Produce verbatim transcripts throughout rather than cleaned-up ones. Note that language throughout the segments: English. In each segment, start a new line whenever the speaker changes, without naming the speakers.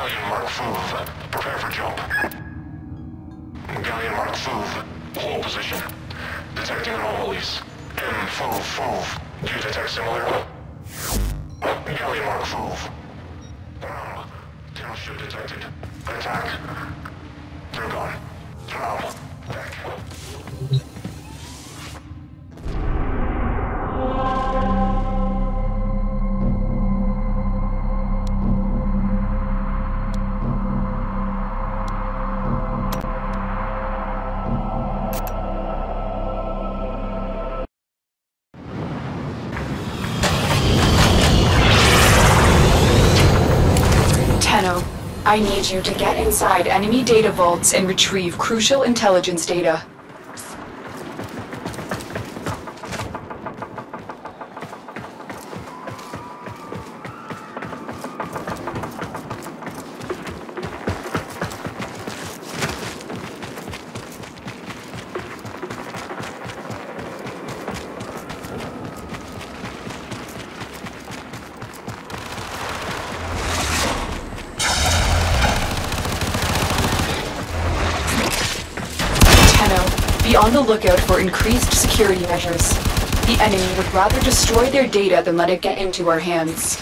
Galleon Mark five. Prepare for jump. Galleon Mark five. Hold position. Detecting anomalies. M five five. Do you detect similar? Galleon Mark five. Now, tailship detected. Attack. They're gone. Now, back.
I need you to get inside enemy data vaults and retrieve crucial intelligence data. Be on the lookout for increased security measures. The enemy would rather destroy their data than let it get into our hands.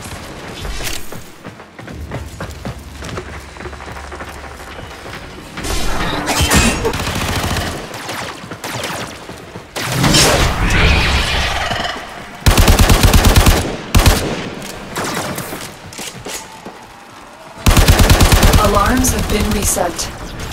Alarms have been reset.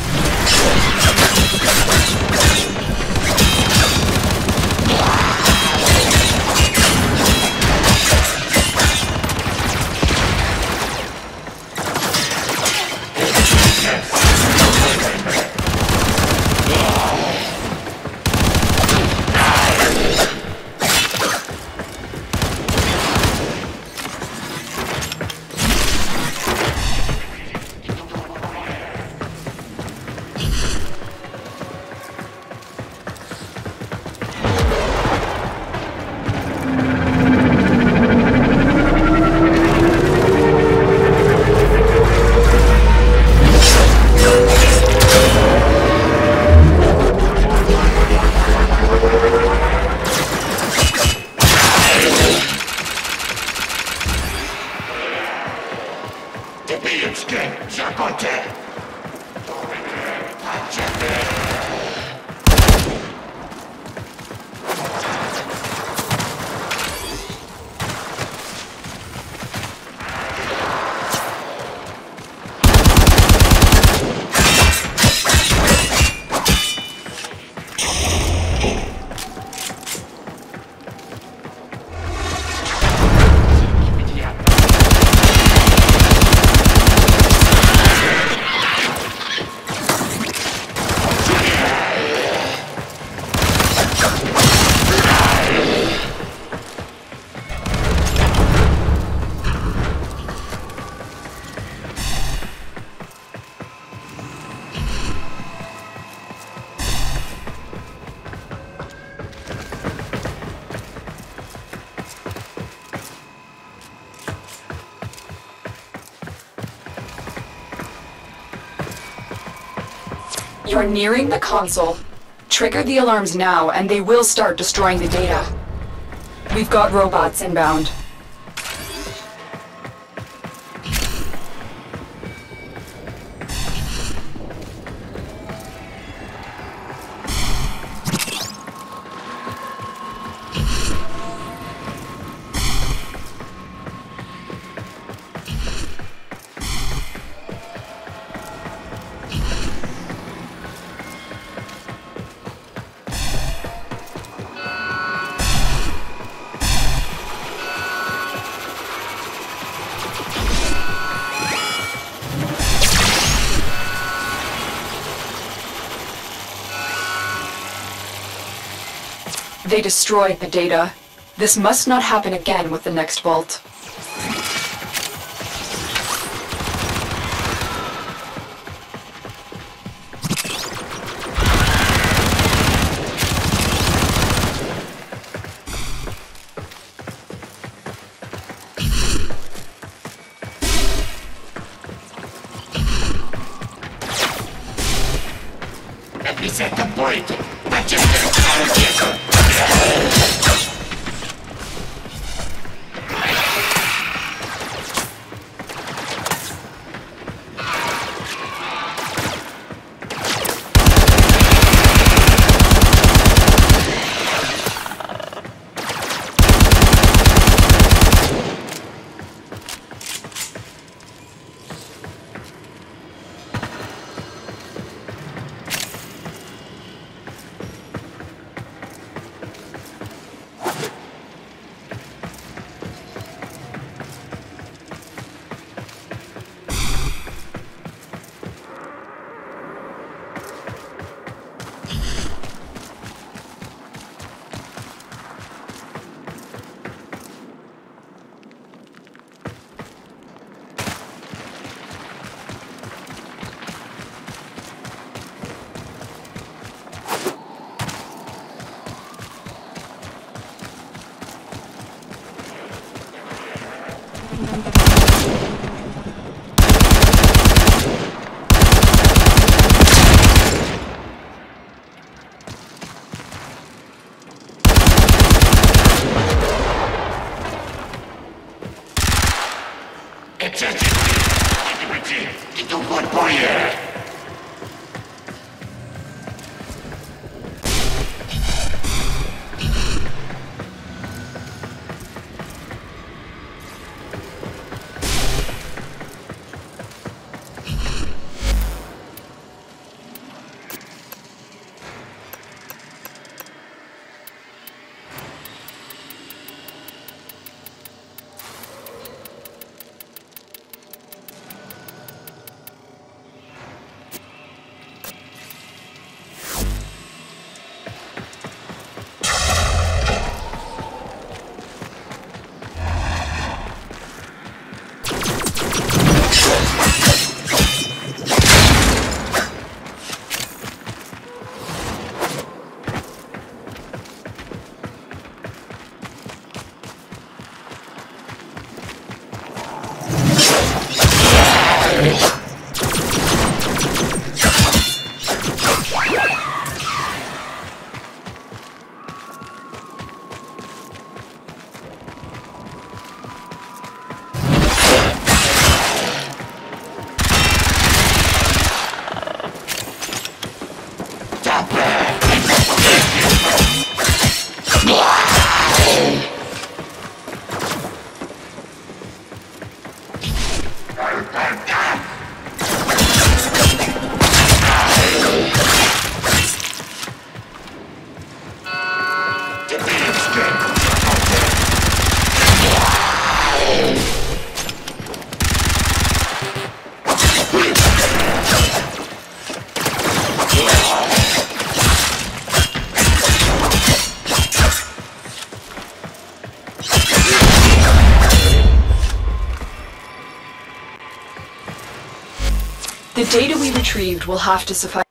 You're nearing the console. Trigger the alarms now, and they will start destroying the data. We've got robots inbound. They destroyed the data. This must not happen again with the next vault.
It's at the point. I just got Itu buat boya.
The data we retrieved will have to suffice.